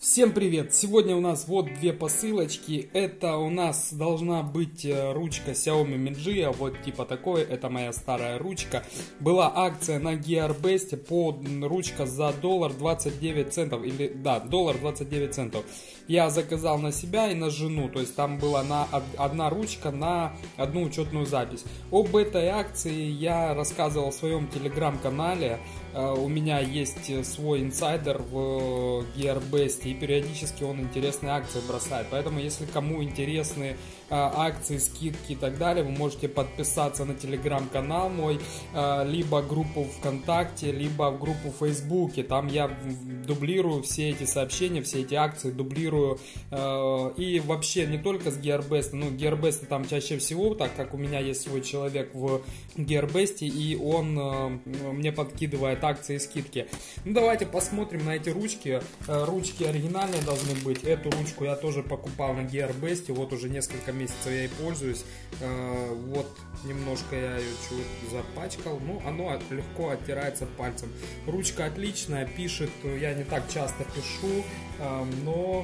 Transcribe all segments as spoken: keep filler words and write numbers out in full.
Всем привет! Сегодня у нас вот две посылочки. Это у нас должна быть ручка Xiaomi Mijia, вот типа такой. Это моя старая ручка. Была акция на Gearbest по ручка за доллар двадцать девять центов. Или да, доллар двадцать девять центов. Я заказал на себя и на жену. То есть там была на одна ручка на одну учетную запись. Об этой акции я рассказывал в своем телеграм-канале. У меня есть свой инсайдер в Gearbest, и периодически он интересные акции бросает. Поэтому, если кому интересны акции, скидки и так далее, вы можете подписаться на телеграм-канал мой, либо группу ВКонтакте, либо в группу в Фейсбуке. Там я дублирую все эти сообщения, все эти акции дублирую. И вообще не только с Gearbest, ну Gearbest там чаще всего, так как у меня есть свой человек в Gearbest, и он мне подкидывает акции и скидки. Ну давайте посмотрим на эти ручки. Ручки оригинальные должны быть. Эту ручку я тоже покупал на Gearbest, вот уже несколько месяцев я ей пользуюсь. Вот немножко я ее чуть запачкал, ну оно легко оттирается пальцем. Ручка отличная, пишет, я не так часто пишу, но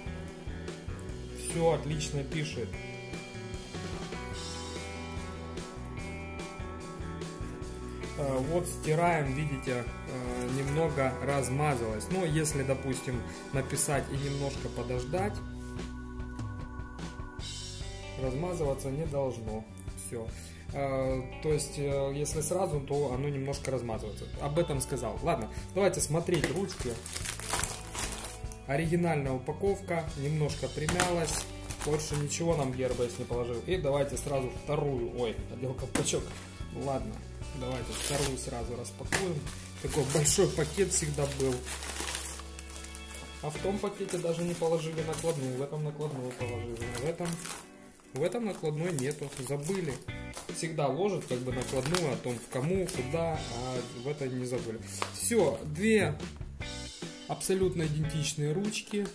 все отлично пишет. Вот стираем, видите, немного размазалось. Но если, допустим, написать и немножко подождать, размазываться не должно. Все. То есть, если сразу, то оно немножко размазывается. Об этом сказал. Ладно, давайте смотреть ручки. Оригинальная упаковка, немножко примялась. Больше ничего нам Gearbest не положил. И давайте сразу вторую. Ой, отдел колпачок. Ладно. Давайте вторую сразу распакуем. Такой большой пакет всегда был. А в том пакете даже не положили накладную. В этом накладную положили. В этом, в этом накладной нету. Забыли. Всегда ложат как бы накладную о том, в кому, куда, а в это не забыли. Все, две абсолютно идентичные ручки.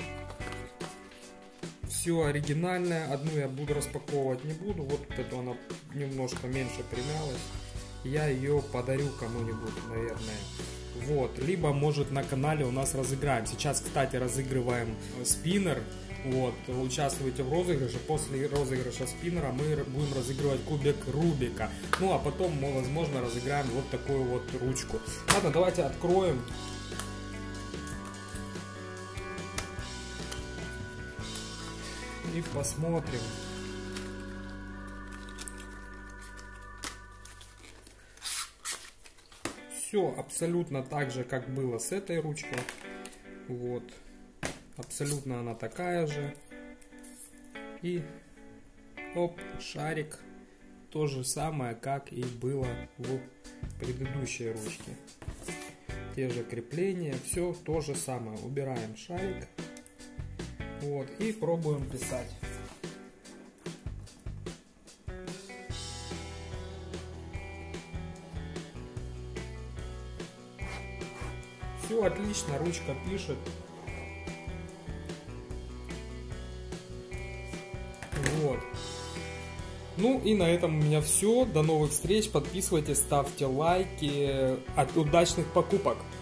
Все оригинальное. Одну я буду распаковывать не буду. Вот эту она немножко меньше примялась. Я ее подарю кому-нибудь, наверное. Вот. Либо, может, на канале у нас разыграем. Сейчас, кстати, разыгрываем спиннер. Вот. Участвуйте в розыгрыше. После розыгрыша спиннера мы будем разыгрывать кубик Рубика. Ну, а потом мы, возможно, разыграем вот такую вот ручку. Ладно, давайте откроем. И посмотрим. Все абсолютно так же, как было с этой ручкой. Вот. Абсолютно она такая же. И оп, шарик. То же самое, как и было в предыдущей ручке. Те же крепления, все то же самое. Убираем шарик. Вот. И пробуем писать. Все отлично, ручка пишет. Вот. Ну и на этом у меня все. До новых встреч. Подписывайтесь, ставьте лайки. От удачных покупок.